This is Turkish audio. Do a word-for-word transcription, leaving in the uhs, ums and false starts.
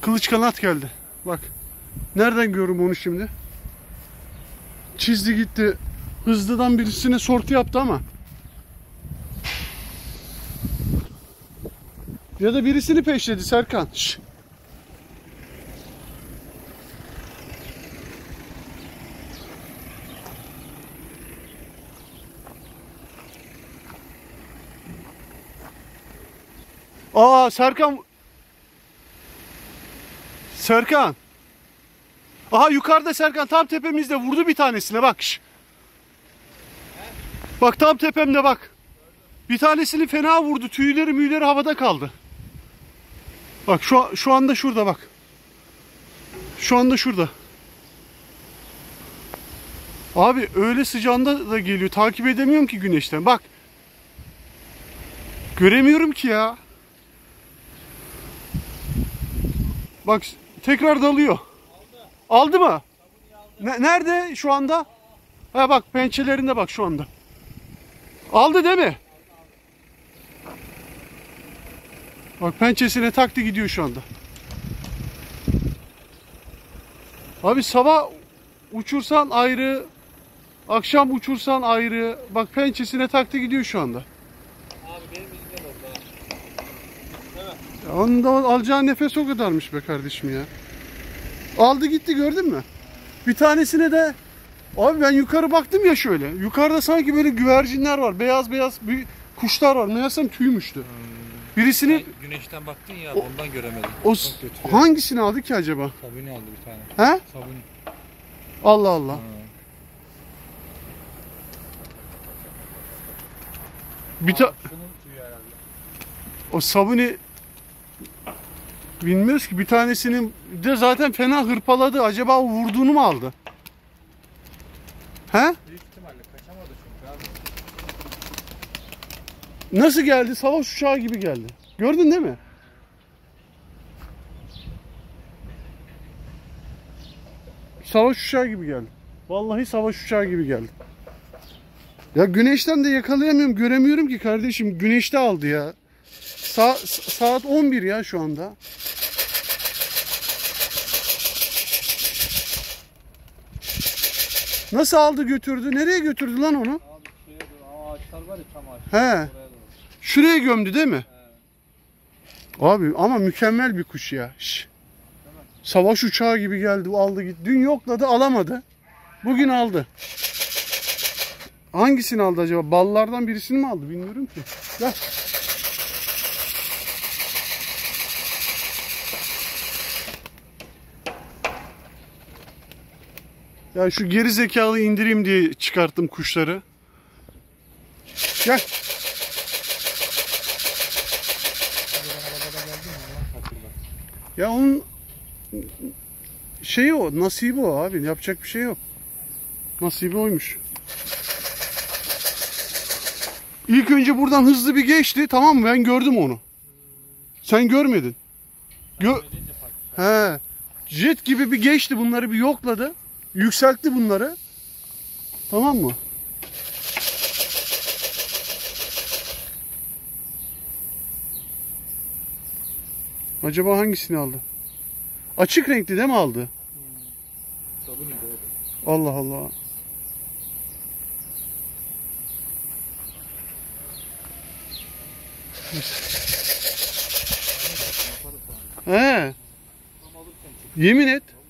Kılıç kanat geldi. Bak. Nereden görüyorum onu şimdi? Çizdi gitti. Hızlıdan birisine sortu yaptı ama. Ya da birisini peşledi Serkan. Şş. Aa Serkan. Serkan. Aha yukarıda Serkan, tam tepemizde vurdu bir tanesine bak. Şş. Bak tam tepemde bak. Bir tanesini fena vurdu. Tüyleri müyleri havada kaldı. Bak şu, şu anda şurada bak. Şu anda şurada. Abi öyle sıcağında da geliyor. Takip edemiyorum ki güneşten. Bak. Göremiyorum ki ya. Bak tekrar dalıyor. Aldı, aldı mı? Ne, nerede şu anda? Ha bak pençelerinde bak şu anda. Aldı değil mi? Bak pençesine taktı gidiyor şu anda. Abi sabah uçursan ayrı, akşam uçursan ayrı. Bak pençesine taktı gidiyor şu anda. Abi benim elimde oldu. Evet. Ya onun da alacağı nefes o kadarmış be kardeşim ya. Aldı gitti, gördün mü? Bir tanesine de abi ben yukarı baktım ya şöyle. Yukarıda sanki böyle güvercinler var. Beyaz beyaz bir kuşlar var. Meğersem tüymüştü. Hmm. Birisini sen güneşten baktın ya, o, ondan göremedim. O hangisini aldı ki acaba? Sabuni aldı bir tane. He? Sabuni. Allah Allah. Hmm. Bir ta o sabuni bilmiyoruz ki, bir tanesinin de zaten fena hırpaladı. Acaba o vurduğunu mu aldı? He? Büyük ihtimalle kaçamadı çünkü abi. Nasıl geldi? Savaş uçağı gibi geldi. Gördün değil mi? Savaş uçağı gibi geldi. Vallahi savaş uçağı gibi geldi. Ya güneşten de yakalayamıyorum, göremiyorum ki kardeşim. Güneşte aldı ya. Sa saat on bir ya şu anda. Nasıl aldı götürdü? Nereye götürdü lan onu? Abi şeye doğru, ağaçlar var ya, tam ağaçlar. He. Şuraya gömdü değil mi? He. Abi ama mükemmel bir kuş ya. Şş. Savaş uçağı gibi geldi, aldı gitti. Dün yokladı, alamadı. Bugün aldı. Hangisini aldı acaba? Ballardan birisini mi aldı? Bilmiyorum ki. Gel. Ya şu geri zekalı indireyim diye çıkarttım kuşları. Gel. Ya onun şeyi o, nasibi o abi. Yapacak bir şey yok. Nasibi oymuş. İlk önce buradan hızlı bir geçti, tamam mı? Ben gördüm onu. Sen görmedin. Gö He. Jet gibi bir geçti, bunları bir yokladı. Yükseltti bunları. Tamam mı? Acaba hangisini aldı? Açık renkli değil mi aldı? Allah Allah. He. Yemin et.